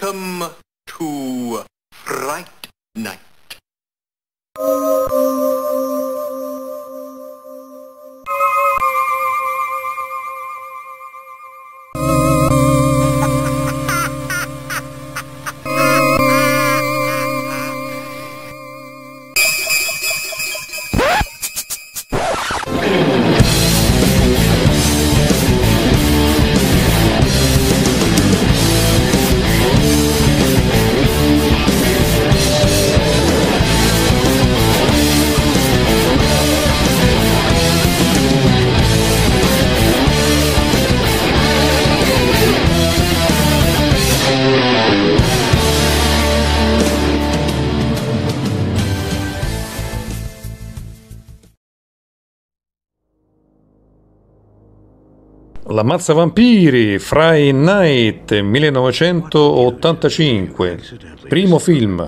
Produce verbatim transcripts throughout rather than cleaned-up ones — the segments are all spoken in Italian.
Welcome to Fright Night. L'ammazza vampiri, Fright Night, millenovecentottantacinque, primo film.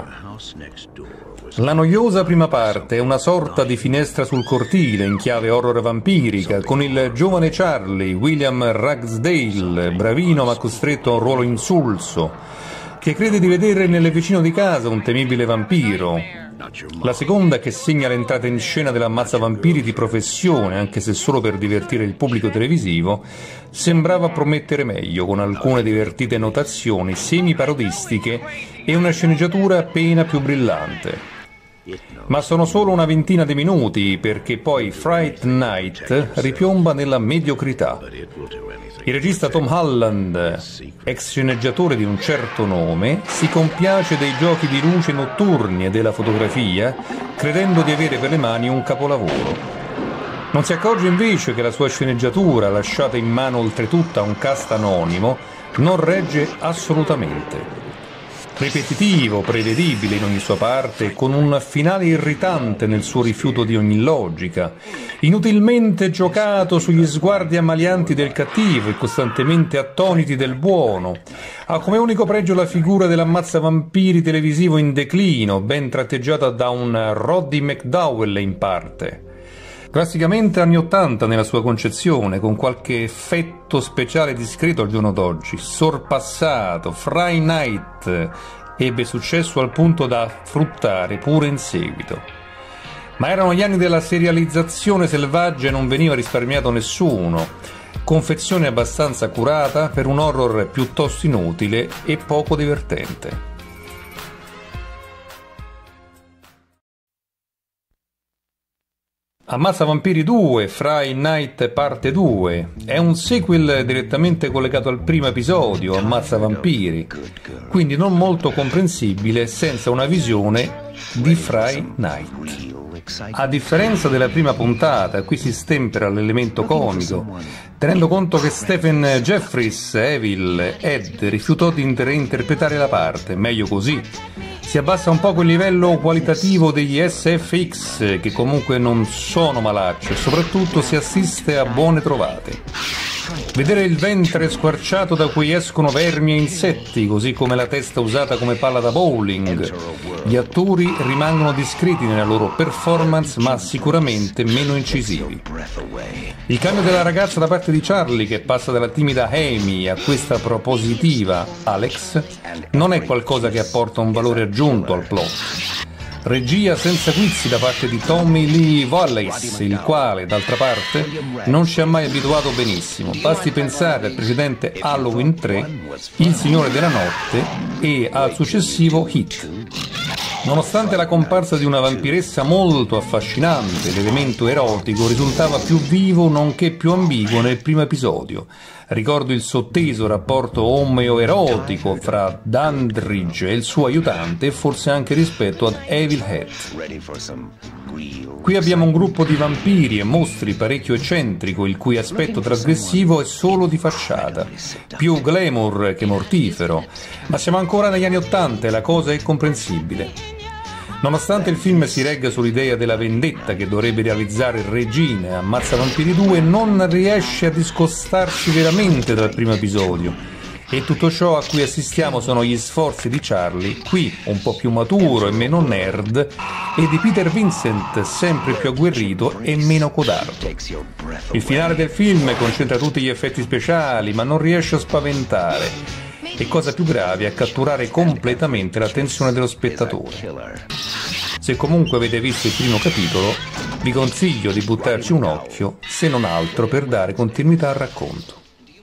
La noiosa prima parte è una sorta di finestra sul cortile in chiave horror vampirica, con il giovane Charlie, William Ragsdale, bravino ma costretto a un ruolo insulso, che crede di vedere nel vicino di casa un temibile vampiro. La seconda che segna l'entrata in scena dell'ammazza vampiri di professione, anche se solo per divertire il pubblico televisivo, sembrava promettere meglio, con alcune divertite notazioni semi-parodistiche e una sceneggiatura appena più brillante. Ma sono solo una ventina di minuti, perché poi Fright Night ripiomba nella mediocrità. Il regista Tom Holland, ex sceneggiatore di un certo nome, si compiace dei giochi di luce notturni e della fotografia, credendo di avere per le mani un capolavoro. Non si accorge invece che la sua sceneggiatura, lasciata in mano oltretutto a un cast anonimo, non regge assolutamente. Ripetitivo, prevedibile in ogni sua parte, con un finale irritante nel suo rifiuto di ogni logica, inutilmente giocato sugli sguardi ammalianti del cattivo e costantemente attoniti del buono, ha come unico pregio la figura dell'ammazza vampiri televisivo in declino, ben tratteggiata da un Roddy McDowell in parte. Classicamente anni ottanta nella sua concezione, con qualche effetto speciale discreto al giorno d'oggi, sorpassato, Fright Night ebbe successo al punto da fruttare pure in seguito. Ma erano gli anni della serializzazione selvaggia e non veniva risparmiato nessuno, confezione abbastanza curata per un horror piuttosto inutile e poco divertente. Ammazza Vampiri due, Fright Night parte due, è un sequel direttamente collegato al primo episodio, Ammazza Vampiri, quindi non molto comprensibile senza una visione di Fright Night. A differenza della prima puntata, qui si stempera l'elemento comico, tenendo conto che Stephen Jeffries, Evil, Ed, rifiutò di reinterpretare la parte, meglio così. Si abbassa un poco il livello qualitativo degli S F X, che comunque non sono malaccio, e soprattutto si assiste a buone trovate. Vedere il ventre squarciato da cui escono vermi e insetti, così come la testa usata come palla da bowling. Gli attori rimangono discreti nella loro performance, ma sicuramente meno incisivi. Il cambio della ragazza da parte di Charlie, che passa dalla timida Amy a questa propositiva Alex, non è qualcosa che apporta un valore aggiunto al plot. Regia senza guizzi da parte di Tommy Lee Wallace, il quale, d'altra parte, non ci ha mai abituato benissimo. Basti pensare al precedente Halloween tre, Il Signore della Notte e al successivo Hit. Nonostante la comparsa di una vampiressa molto affascinante, l'elemento erotico risultava più vivo nonché più ambiguo nel primo episodio. Ricordo il sotteso rapporto omeo-erotico fra Dandridge e il suo aiutante e forse anche rispetto ad Evil Head. Qui abbiamo un gruppo di vampiri e mostri parecchio eccentrico, il cui aspetto trasgressivo è solo di facciata, più glamour che mortifero, ma siamo ancora negli anni ottanta e la cosa è comprensibile. Nonostante il film si regga sull'idea della vendetta che dovrebbe realizzare Regina, Ammazza Vampiri due non riesce a discostarsi veramente dal primo episodio, e tutto ciò a cui assistiamo sono gli sforzi di Charlie, qui un po' più maturo e meno nerd, e di Peter Vincent, sempre più agguerrito e meno codardo. Il finale del film concentra tutti gli effetti speciali, ma non riesce a spaventare, e, cosa più grave, a catturare completamente l'attenzione dello spettatore. Se comunque avete visto il primo capitolo, vi consiglio di buttarci un occhio, se non altro per dare continuità al racconto.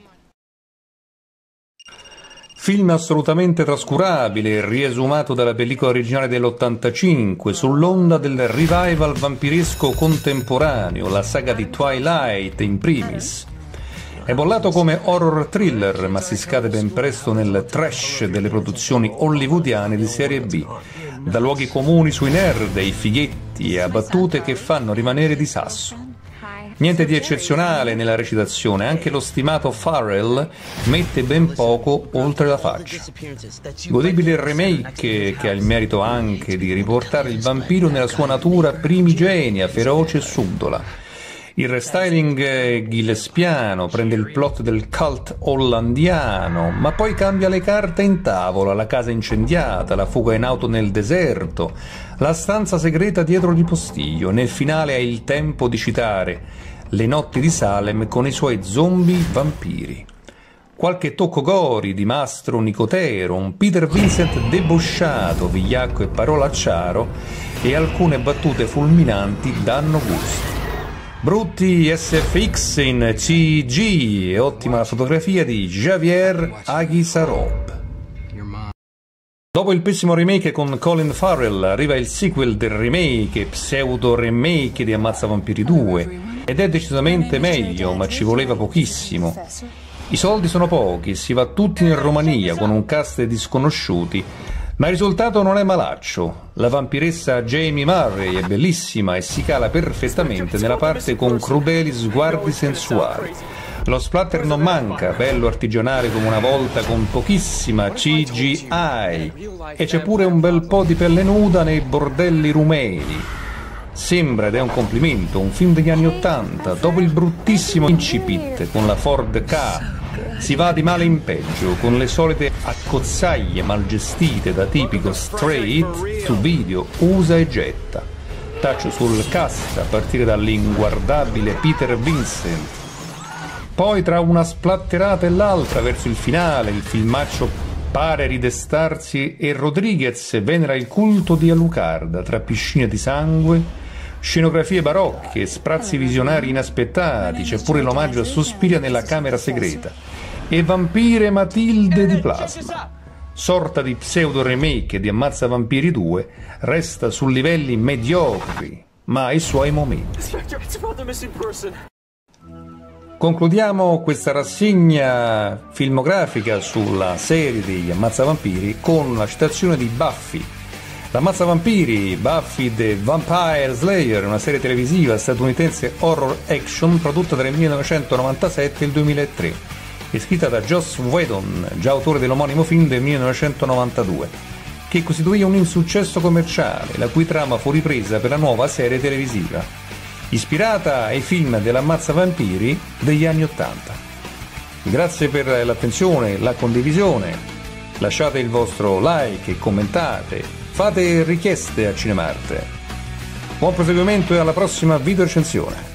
Film assolutamente trascurabile, riesumato dalla pellicola originale dell'ottantacinque, sull'onda del revival vampiresco contemporaneo, la saga di Twilight in primis. È bollato come horror thriller, ma si scade ben presto nel trash delle produzioni hollywoodiane di serie B, da luoghi comuni sui nerd, ai fighetti e a battute che fanno rimanere di sasso. Niente di eccezionale nella recitazione, anche lo stimato Farrell mette ben poco oltre la faccia. Godibile remake che ha il merito anche di riportare il vampiro nella sua natura primigenia, feroce e subdola. Il restyling gillespiano prende il plot del cult hollandiano, ma poi cambia le carte in tavola: la casa incendiata, la fuga in auto nel deserto, la stanza segreta dietro il ripostiglio. Nel finale hai il tempo di citare le notti di Salem con i suoi zombie vampiri. Qualche tocco gori di Mastro Nicotero, un Peter Vincent debosciato, vigliacco e parolacciaro, e alcune battute fulminanti danno gusto. Brutti S F X in C G e ottima la fotografia di Javier Aguisarob. Dopo il pessimo remake con Colin Farrell arriva il sequel del remake e pseudo remake di Ammazza Vampiri due, ed è decisamente meglio, ma ci voleva pochissimo. I soldi sono pochi e si va tutti in Romania con un cast di sconosciuti, ma il risultato non è malaccio. La vampiressa Jamie Murray è bellissima e si cala perfettamente nella parte con crudeli sguardi sensuali. Lo splatter non manca, bello artigianale come una volta, con pochissima C G I, e c'è pure un bel po' di pelle nuda nei bordelli rumeni. Sembra, ed è un complimento, un film degli anni Ottanta. Dopo il bruttissimo incipit con la Ford Ka, si va di male in peggio, con le solite accozzaglie mal gestite da tipico straight to video usa e getta. Taccio sul cast a partire dall'inguardabile Peter Vincent. Poi tra una splatterata e l'altra, verso il finale, il filmaccio pare ridestarsi e Rodriguez venera il culto di Alucarda tra piscine di sangue, scenografie barocche e sprazzi visionari inaspettati. C'è pure l'omaggio a Suspiria nella camera segreta e vampire Matilde di plasma. Sorta di pseudo remake di Ammazza Vampiri due, resta su livelli mediocri, ma ha i suoi momenti. Concludiamo questa rassegna filmografica sulla serie di Ammazza Vampiri con la citazione di Buffy. L'Ammazza Vampiri, Buffy the Vampire Slayer, una serie televisiva statunitense horror action prodotta tra il millenovecentonovantasette e il duemilatré e scritta da Joss Whedon, già autore dell'omonimo film del millenovecentonovantadue, che costituì un insuccesso commerciale, la cui trama fu ripresa per la nuova serie televisiva, ispirata ai film dell'Ammazza Vampiri degli anni Ottanta. Grazie per l'attenzione, la condivisione, lasciate il vostro like e commentate. Fate richieste a Cinemarte. Buon proseguimento e alla prossima video recensione.